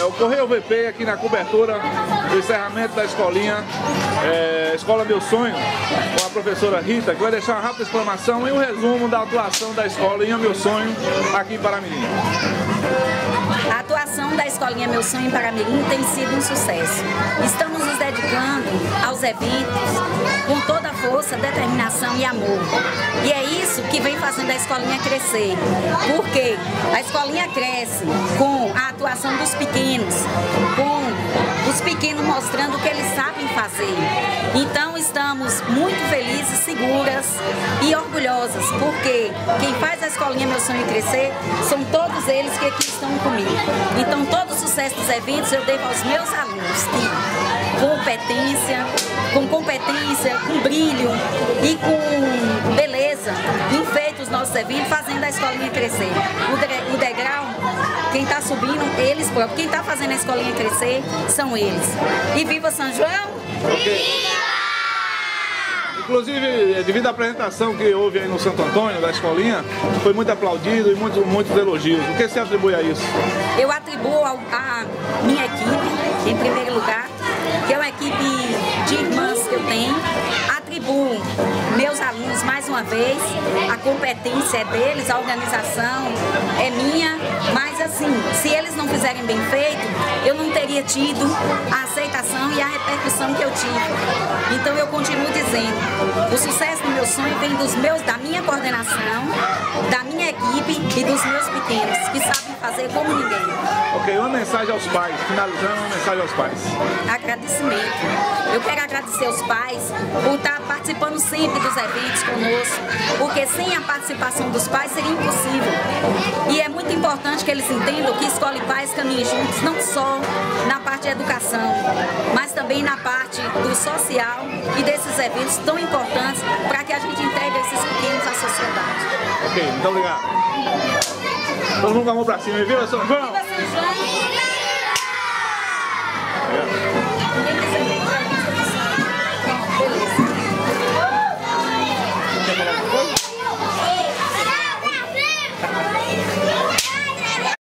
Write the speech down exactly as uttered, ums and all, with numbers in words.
é, ocorreu o V P aqui na cobertura do encerramento da escolinha, é, Escola Meu Sonho, com a professora Rita, que vai deixar uma rápida exclamação e um resumo da atuação da escolinha Meu Sonho aqui em Paramirim. A atuação da Escolinha Meu Sonho em Paramirim tem sido um sucesso. Estamos nos dedicando aos eventos com toda a força, determinação e amor. E é isso que vem fazendo a escolinha crescer. Porque a escolinha cresce com a atuação dos pequenos, com os pequenos mostrando o que eles sabem fazer. Então estamos muito felizes, seguras e orgulhosas, porque quem faz a Escolinha Meu Sonho crescer são todos eles que aqui estão comigo. Então todo o sucesso dos eventos eu devo aos meus alunos, que com competência, com competência, com brilho e com beleza, enfeitam os nossos eventos, fazendo a escolinha crescer. O, de, o degrau, quem está subindo, eles próprios. Quem está fazendo a escolinha crescer são eles. E viva São João! Okay. Inclusive, devido à apresentação que houve aí no Santo Antônio, da escolinha, foi muito aplaudido e muito, muitos elogios. O que você atribui a isso? Eu atribuo a minha equipe, em primeiro lugar, que é uma equipe de irmãs que eu tenho. Atribuo meus alunos mais uma vez, a competência é deles, a organização é minha, mas assim, se eles não fizerem bem feito, eu não teria tido a aceitação e a repercussão que eu tive. Então eu continuo dizendo, o sucesso do meu sonho vem dos meus, da minha coordenação, da minha equipe e dos meus pequenos, que sabem fazer como ninguém. Ok, uma mensagem aos pais, finalizando, uma mensagem aos pais. Agradecimento. Eu quero agradecer aos pais por estar participando sempre dos eventos conosco, porque sem a participação dos pais seria impossível. E é muito importante que eles entendam que Escola e Pais caminhem juntos, não só na parte de educação, mas também na parte do social e desses eventos tão importantes para que a gente integre esses pequenos à sociedade. Ok, muito obrigado. Todo mundo com a mão pra cima, viva São João! Viva São João!